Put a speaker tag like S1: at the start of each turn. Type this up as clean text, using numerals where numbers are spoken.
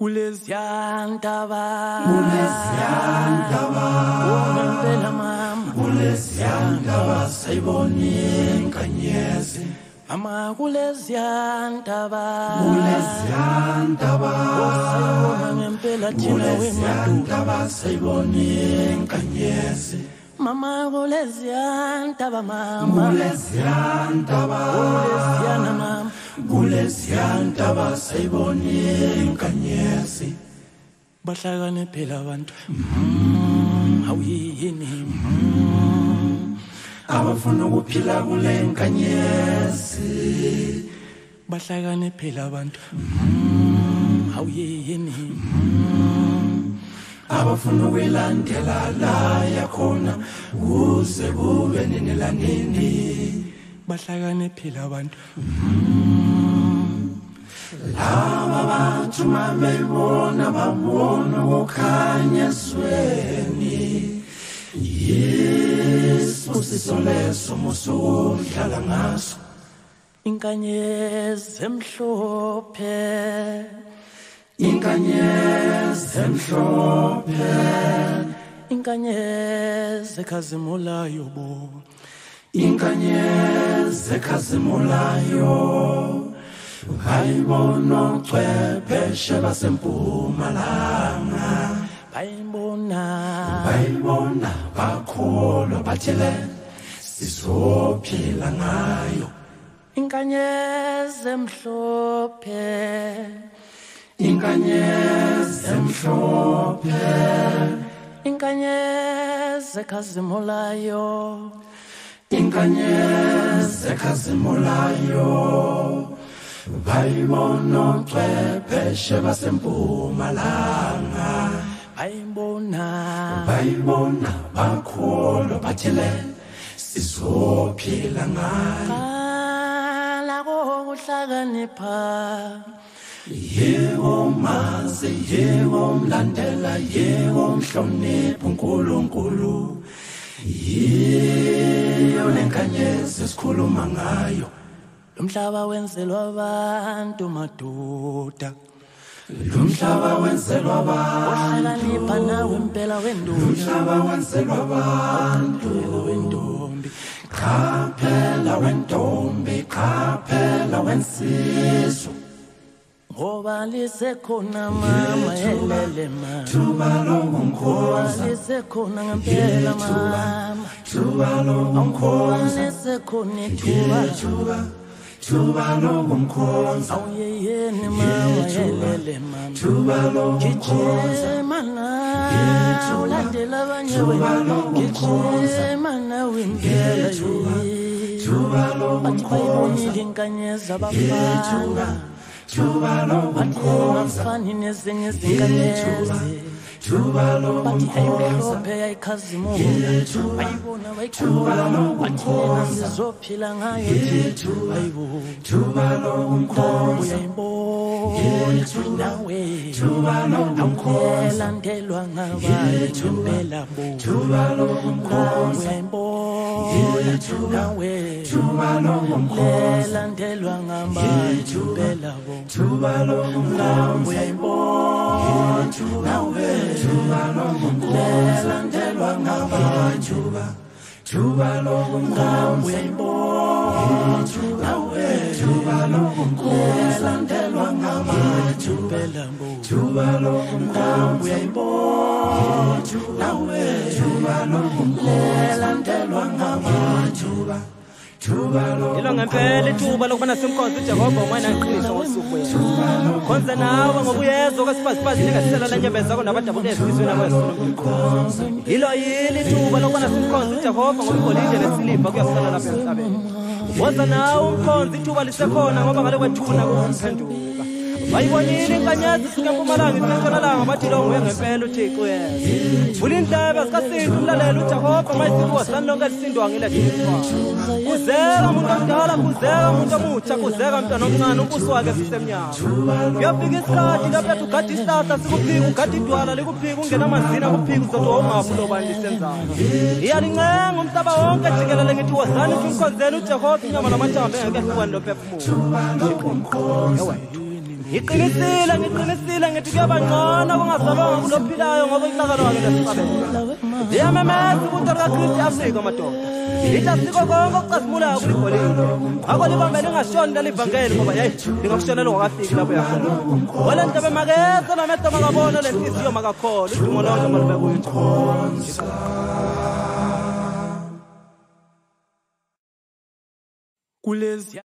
S1: Kuleziyantaba
S2: Kuleziyantaba
S1: mama
S2: Kuleziyantaba sayiboni inkanyezi
S1: Mama kuleziyantaba sayibona ngempela thina
S2: Kuleziyantaba sayiboni inkanyezi
S1: Mama kuleziyantaba mama
S2: Kuleziyantaba
S1: mama
S2: Kuleziyantaba sayiboni inkanyezi
S1: Bahlakane phela abantu awuyini
S2: abafuna ukuphila kule nkanyezi
S1: Bahlakane phela abantu awuyini
S2: abafuna ukulandela la yakhona kuze kube nini la nini
S1: Bahlakane phela abantu
S2: laba bantu mabebona babona ukukhanya esweni Yesu sisoleso musudlala ngaso
S1: Inkanyezi emhlophe
S2: inkanyezi emhlophe
S1: Inkanyezi ekhazimulayo bo
S2: inkanyezi ekhazimulayo hayibona ochwepheshe basempumalanga bayibona bakholwa bathele sizophila ngayo
S1: Inkanyezi emhlophe
S2: inkanyezi emhlophe
S1: Inkanyezi ekhazimulayo
S2: inkanyezi ekhazimulayo bayibona ochwepheshe basempumalanga bayibona bakholwa bathele sizophila ngayo
S1: la kokuhlakanipha
S2: yebo mazi yebo mlandela yebo mhlonipha uNkulunkulu yiyo lenkanyezi esikhuluma ngayo
S1: Lomhlaba wenzelwa abantu madoda
S2: Lumhlaba wenzelwa abantu
S1: Ohlakanipha nawe impela wendoda
S2: Lumhlaba wenzelwa abantu
S1: wendombi
S2: Qaphela wentombi qaphela wensizwe
S1: Ngoba lisekhona mama elele mama
S2: Thuba lomkhosi
S1: lisekhona ngempela mama
S2: Thuba lomkhosi
S1: lisekhona
S2: Thuba lomkhosi
S1: awuyeyeni mama elele mama
S2: Thuba lomkhosi
S1: mana ulandela abanye wena gijima nawe impela
S2: Thuba lomkhosi
S1: bayibonile inkanyezi abafana
S2: Thuba lomkhosi
S1: abafani nezinye izinkanyezi
S2: Thuba
S1: bathi
S2: lomkhosi
S1: ayimhlophe ayikhazimula bayibona bayikhula bathi yena sizophila ngayo ayibo
S2: Thuba lomkhosi
S1: uyayibona nawe awulandelwa ngabantu impela bo
S2: Thuba lomkhosi
S1: uyayibona nawe ulandelwa ngabantu impela bo
S2: Thuba lomkhosi
S1: uyayibona nawe ulandelwa ngabantu
S2: Thuba lomkhosi
S1: uyayibona nawe ulandelwa ngabantu impela bo
S2: Thuba lomkhosi
S1: uyayibona nawe ulandelwa ngabantu
S3: Ilo ngempela ithuba lokubana simkhonze uJehova umana aqinisa ngosuku wena. Khonza nawe ngokuyezwa kwesifazifazini ngasela lenyembeza konabadabuka ezizweni kwesona. Ilo yini ithuba lokubana simkhonze uJehova ngokugolide nesiliva kuyasala lapha emhlabeni. Woza nawe umkhonze ithuba lisekhona ngoba ngale kwethuna kuphenduka. Bayibonile inkanyezi singempumalanga isentshonalanga bathi lo nguye ngempela uThixo yena. Vula indlebe zikaSintu umlalele uJehova mayisithi wasanilonke lisindwa ngiledithwa. Kuzeka umuntu omdala kuzeka umuntu omutsha kuzeka umntwana omncane ubuso wakhe sisemnyama. Kuyafika isikhathi lapho ugada isihlahla sikuphika ugada idwala likuphika ungena amazina kuphika uzothi wawungafu lobani lisenzayo. Iyalincenga umhlaba wonke jikelele ngithi wozani simkhonzeni uJehova inyama namathambo engeke hlukane lophefumulo. Ngiqinisile ngithi kuyabangcono kungasalonga kulophilayo ngoba inhlakalo wake lesicabela. Yamemeza ukuthi akaKristu Afrika madoda. Ithi siko konke okucazimulayo kuligolile. Ngakho libambe lingashoni lelivangeli ngoba hey lingakushonela ngokafiki lapho yakhona. Wala ndaba makeza namehlo makabona lenhliziyo makakholwa udumo lonke malube kuyo.
S1: kulezi